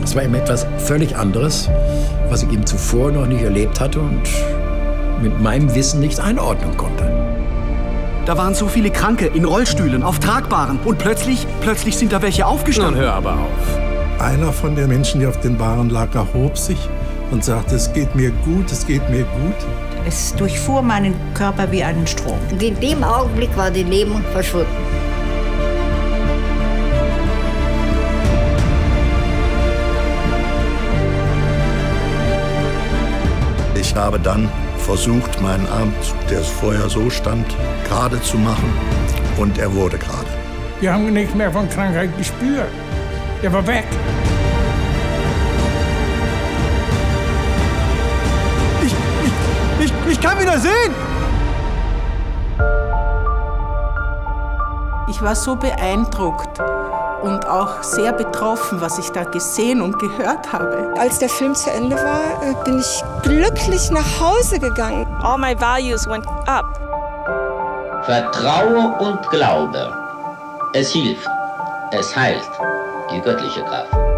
Es war eben etwas völlig anderes, was ich eben zuvor noch nicht erlebt hatte und mit meinem Wissen nicht einordnen konnte. Da waren so viele Kranke in Rollstühlen, auf Tragbaren. Und plötzlich sind da welche aufgestanden. Nun hör aber auf. Einer von den Menschen, die auf den Bahren lag, erhob sich und sagte, es geht mir gut, es geht mir gut. Es durchfuhr meinen Körper wie einen Strom. Und in dem Augenblick war die Lähmung verschwunden. Ich habe dann versucht, meinen Arm, der vorher so stand, gerade zu machen. Und er wurde gerade. Wir haben nichts mehr von Krankheit gespürt. Er war weg. Ich kann wieder sehen! Ich war so beeindruckt und auch sehr betroffen, was ich da gesehen und gehört habe. Als der Film zu Ende war, bin ich glücklich nach Hause gegangen. All my values went up. Vertraue und Glaube. Es hilft. Es heilt. Die göttliche Kraft.